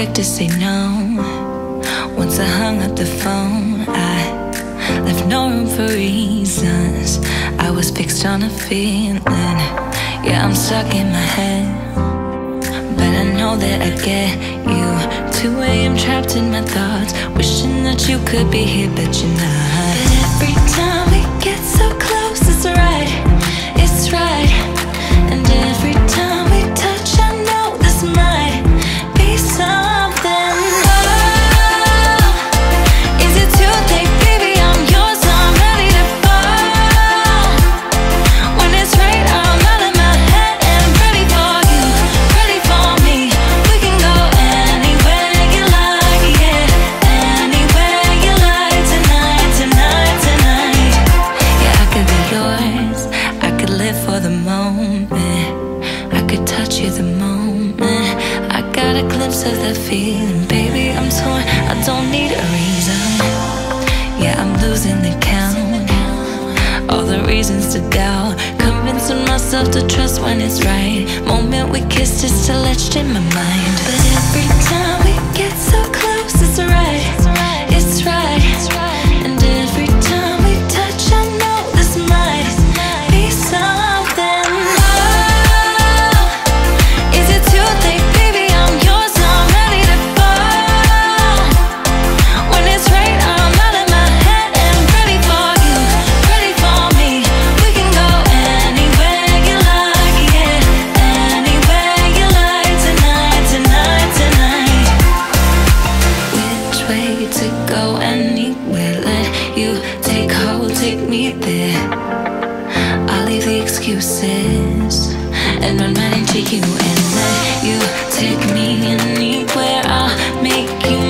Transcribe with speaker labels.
Speaker 1: quick to say no. Once I hung up the phone, I left no room for reasons. I was fixed on a feeling. Yeah, I'm stuck in my head, but I know that I get you. 2 a.m. trapped in my thoughts, wishing that you could be here, but you're not. But every time we get so close, it's right, it's right. And every time we touch, I know this might be something. Oh, is it too late, baby? I'm yours, I'm ready to fall. When it's right, I'm out of my head and ready for you, ready for me. We can go anywhere you like, yeah, anywhere you like. Tonight, tonight, tonight. Yeah, I could be yours, I could live for the moment, I could touch you the moment I got a glimpse of that feeling. Baby, I'm torn, I don't need a reason. Yeah, I'm losing the count. All the reasons to doubt, convincing myself to trust when it's right. Moment we kissed is still etched in my mind. But every time we get so close, it's right, it's right. And every time we touch, I know this might be something. Oh, is it too late, baby? I'm yours, I'm ready to fall. When it's right, I'm out of my head and ready for you, ready for me. We can go anywhere you like, yeah, anywhere you like. Tonight, tonight, tonight. Which way to go, anywhere. Let you take hold, take me there. I'll leave the excuses and run right into you and let you take me anywhere. I'll make you